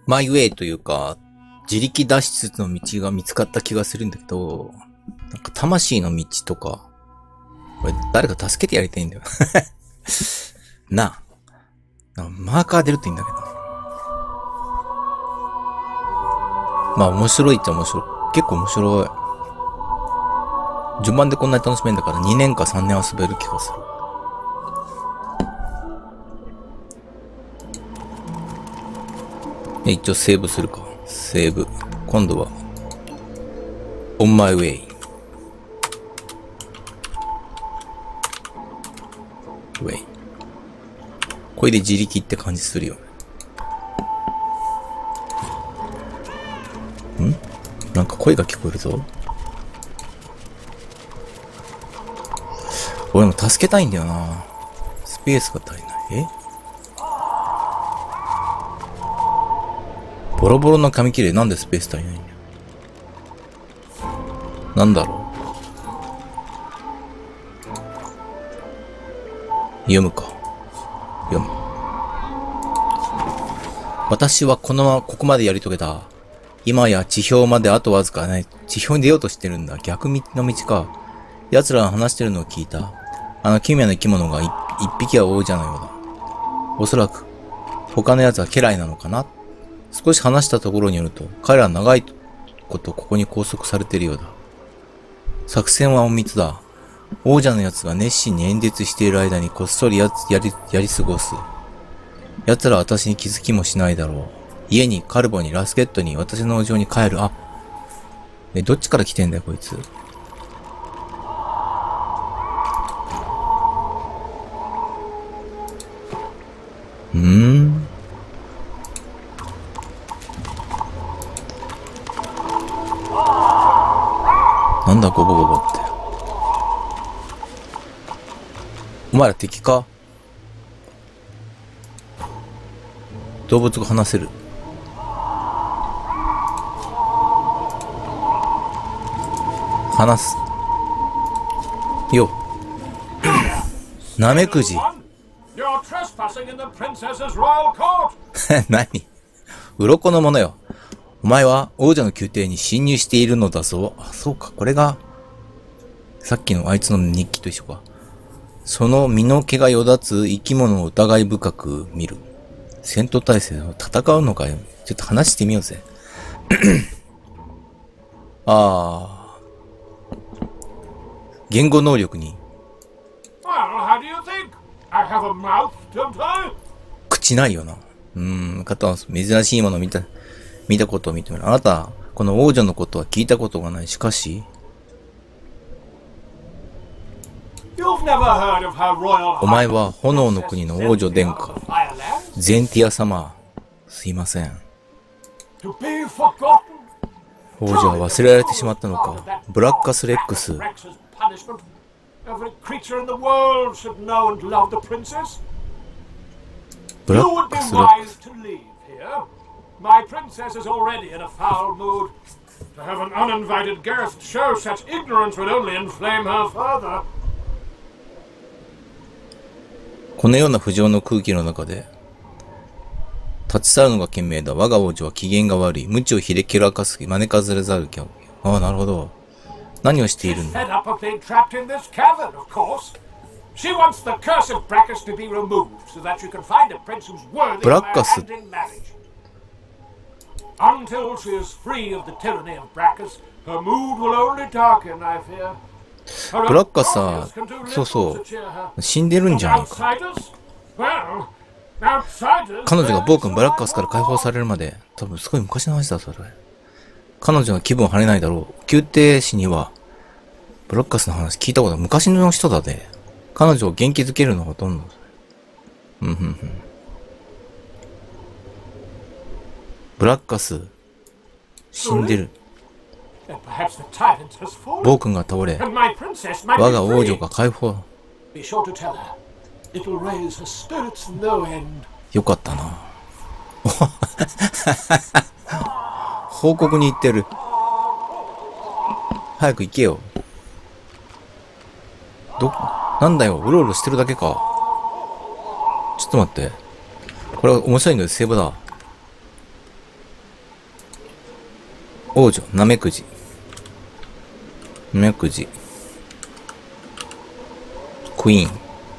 マイウェイというか、自力脱出の道が見つかった気がするんだけど、なんか魂の道とか、これ誰か助けてやりたいんだよ。なあ。マーカー出るといいんだけど。まあ面白いっちゃ面白い。結構面白い。順番でこんなに楽しめんだから2年か3年遊べる気がする。一応セーブするか。セーブ。今度は、on my way。これで自力って感じするよ。なんか声が聞こえるぞ。俺も助けたいんだよな。スペースが足りない。ボロボロの紙切れなんでスペース足りないんだよ。なんだろう。読むか。読む。私はここまでやり遂げた。今や地表まであとわずかない。地表に出ようとしてるんだ。逆道の道か。奴らが話してるのを聞いた。あの奇妙な生き物が一匹は王者のようだ。おそらく、他の奴は家来なのかな。少し話したところによると、彼らは長いことここに拘束されているようだ。作戦は隠密だ。王者の奴が熱心に演説している間にこっそりやり過ごす。奴らは私に気づきもしないだろう。家に、カルボに、ラスケットに、私の農場に帰る。どっちから来てんだよ、こいつ。なんだ、ゴボゴボって。お前ら敵か？動物が話せる。話す。よ。ナメクジ。何？鱗のものよ。お前は王者の宮廷に侵入しているのだぞ。あ、そうか。これが、さっきのあいつの日記と一緒か。その身の毛がよだつ生き物を疑い深く見る。戦闘態勢を戦うのかよ。ちょっと話してみようぜ。言語能力に。口ないよな。方は珍しいものを見たことを認める。あなた、この王女のことは聞いたことがない。しかし、お前は炎の国の王女殿下、ゼンティア様。すいません。王女は忘れられてしまったのか。ブラッカスレックス。ブラッカスレックス。 My princess is already in a foul mood. To have an uninvited guest show such ignorance would only inflame her further. このような不浄の空気の中で、立ち去るのが賢明だ。我が王女は機嫌が悪い。無知をひれきらかす招かずれざるきゃ。なるほど。何をしているんだ。ブラッカス。 Until she is free of the tyranny of Brackus, her mood will only darken, I fear. ブラッカスさ、そうそう、死んでるんじゃないか。彼女が暴君ブラッカスから解放されるまで、多分すごい昔の話だ、それ。彼女の気分は晴れないだろう。宮廷史には、ブラッカスの話聞いたことは昔の人だで。彼女を元気づけるのがほとんど。ブラッカス、死んでる。暴君が倒れ、我が王女が解放。よかったな。報告に行ってる。早く行けよ。なんだよ、うろうろしてるだけか。ちょっと待って。これは面白いのでセーブだ。 王女、ナメクジ。ナメクジ。クイーン。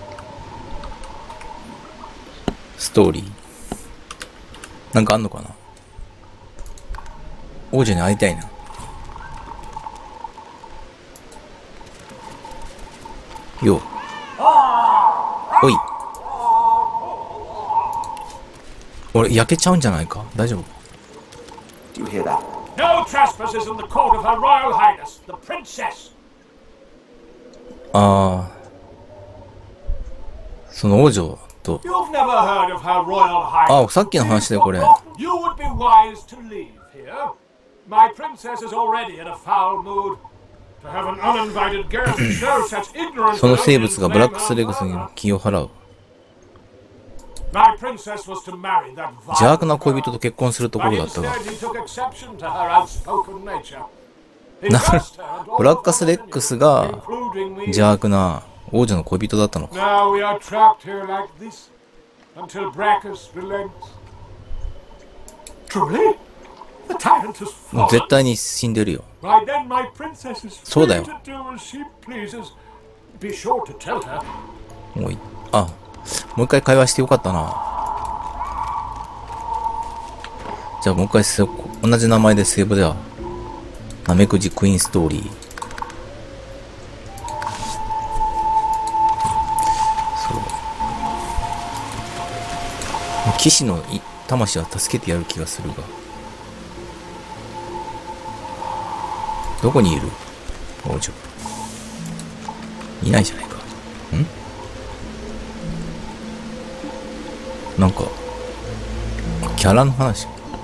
ストーリー。なんかあんのかな。王女に会いたいな。よう。おい。俺、焼けちゃうんじゃないか。大丈夫？ Do you hear that? No trespass is in the court of Her Royal Highness, the Princess. ああ。その王女と。 You've never heard of Her Royal Highness. あ、さっきの話だよ、これ。 You would be wise to leave here. My princess is already in a foul mood. To have an uninvited guest show such ignorance. その生物がブラックスレグスに気を払う。 My princess was to marry that 邪悪な恋人と結婚するところだったが。ブラックスレックスが邪悪な王女の恋人だったのか。 Now we are trapped here like this until Brachus relents. Truly? The tyrant has もう fallen. 絶対に死んでるよ。 Right then, my princess is そう free だよ。 to do as she pleases. Be sure to tell her. もうい、あ、もう一回会話してよかったな。じゃあもう一回同じ名前でセーブでは。ナメクジクイーンストーリー。そう。騎士の魂は助けてやる気がするが。どこにいる王女。いないじゃないか。なんか、キャラの話。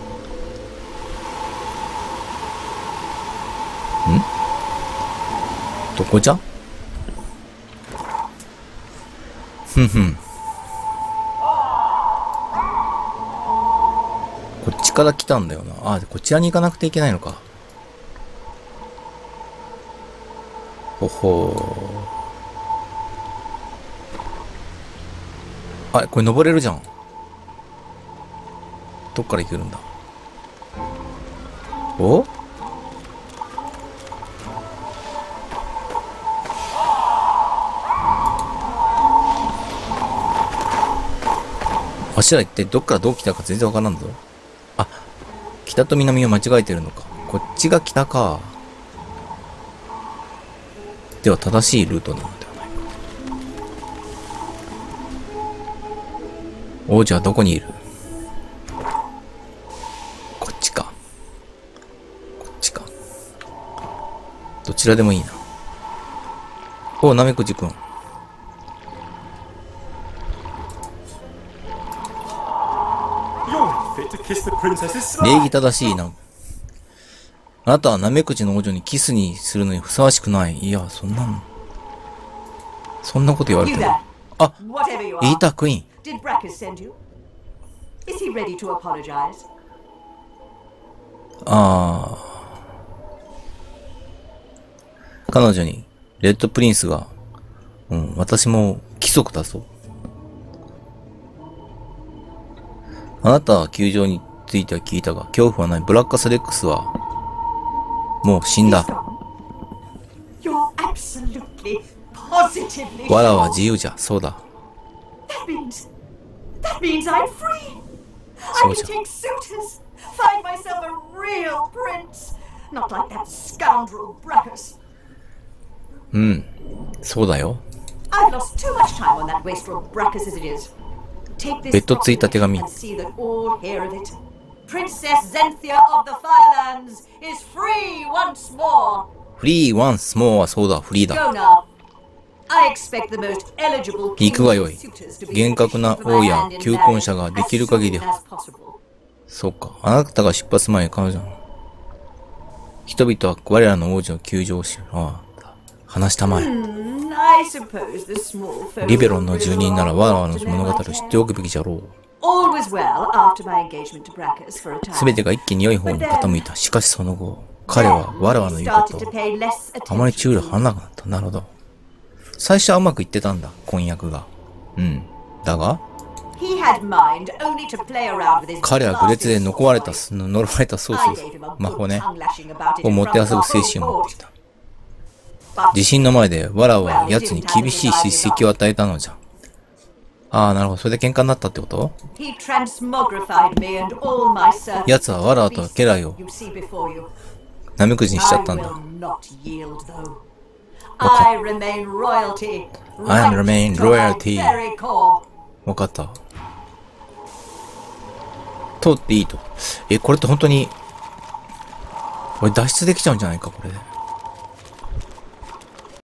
どこじゃ？ふんふん。こっちから来たんだよな。あ、こちらに行かなくていけないのか。ほほー。あ、これ登れるじゃん。どっから行けるんだ。お？わしら一体どっからどう来たか全然わからんぞ。あ、北と南を間違えてるのか。こっちが北か。では正しいルートなのではないか。王女はどこにいる？こっちか。こっちか。どちらでもいいな。おう、なめくじくん。礼儀正しいな。あなたはナメクジの王女にキスにするのにふさわしくない。いや、そんなこと言われても。あ、いた、クイーン。 Did Brachus send you? Is he ready to apologize? ああ。彼女に、レッドプリンスが、私も貴族だぞ。あなたは球場については聞いたが、恐怖はない。ブラッカスレックスは、もう死んだ。 You're absolutely, positively わらは自由じゃ。そうだ。 That means I'm free. I can take suitors, find myself a real prince, not like that scoundrel Brachus. そうだよ。 I've lost too much time on that wastrel Brachus as it is. Take this ベッドついた手紙。 and see that all hear of it. Princess Zenthia of the Firelands is free once more. フリーワンスモアはそうだ、フリーだ。 Go now. I expect the most eligible 行くがよい。 suitors to be 厳格な accepted for 王 my や hand in 求婚者が marriage できる限り as soon as possible. そうか。あなたが出発前に彼女の。人々は我らの王子の窮状をし、話したまえ。 I suppose the small folk リベロンの住人ならわらわの物語を知っておくべきじゃろう。 All was well after my engagement to Brachus for a time. すべてが一気に良い方に傾いた。しかしその後、彼はわらわの言うことをあまり注意を払わなくなった。なるほど。最初はうまくいってたんだ、婚約が。だが、 He had mind only to play around with his 彼は愚劣で呪われた、呪われた、そうそうそう。魔法ね。をもてあそぶ精神を持っていた。地震の前で、わらは奴に厳しい叱責を与えたのじゃ。ああ、なるほど。それで喧嘩になったってこと？奴はわらと家来をナメクジにしちゃったんだ。I remain royalty. わかった。通っていいと。これって本当に、これ脱出できちゃうんじゃないか、これで。